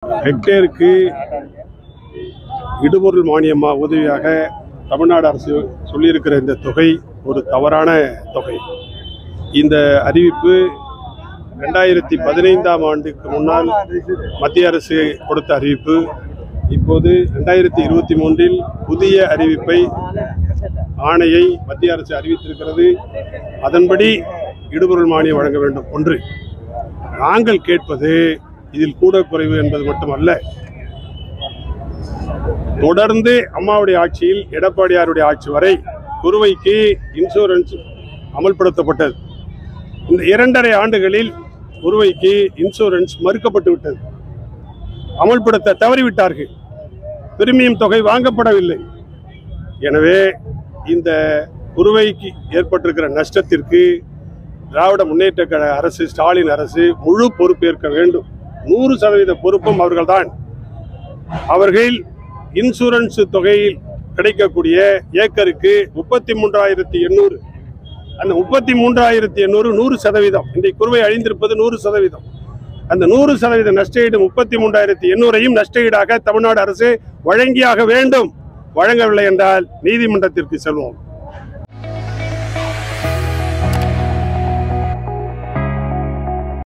ஹெக்டேருக்கு இடுபொருள் மானியமா உதவியாக தமிழ்நாடு அரசு சொல்லியிருக்கிற இந்த தொகை ஒரு தவறான தொகை. இந்த அறிவிப்பு 2015ஆம் ஆண்டுக்கு முன்னால் மத்திய அரசு கொடுத்த அறிவிப்பு. இப்போது 2023இல் புதிய அறிவிப்பை ஆணையை மத்திய அரசு அறிவித்திருக்கிறது. அதன்படி இடுபொருள் மானியம் வழங்க வேண்டும். ஒன்று, நாங்கள் கேட்பது இதில் கூட குறைவு என்பது மட்டுமல்ல, தொடர்ந்து அம்மாவுடைய ஆட்சியில் எடப்பாடியாருடைய ஆட்சி வரை குறுவைக்கு இன்சூரன்ஸ் அமல்படுத்தப்பட்டது. இந்த 2.5 ஆண்டுகளில் குறுவைக்கு இன்சூரன்ஸ் மறுக்கப்பட்டு விட்டது. அமல்படுத்த தவறிவிட்டார்கள். பிரீமியம் தொகை வாங்கப்படவில்லை. எனவே இந்த குறுவைக்கு ஏற்பட்டிருக்கிற நஷ்டத்திற்கு திராவிட முன்னேற்ற கழக அரசு, ஸ்டாலின் அரசு முழு பொறுப்பேற்க வேண்டும். 100% பொறுப்பும் அவர்கள்தான். அவர்கள் இன்சூரன்ஸ் தொகையில் கிடைக்கக்கூடிய ஏக்கருக்கு 33,800, அந்த 33,800 100%. இன்றைக்கு குறுவை அழிந்திருப்பது 100%. அந்த 100% நஷ்டஈடு 33,800ஐயும் நஷ்டஈடாக தமிழ்நாடு அரசு வழங்கியாக வேண்டும். வழங்கவில்லை என்றால் நீதிமன்றத்திற்கு செல்வோம்.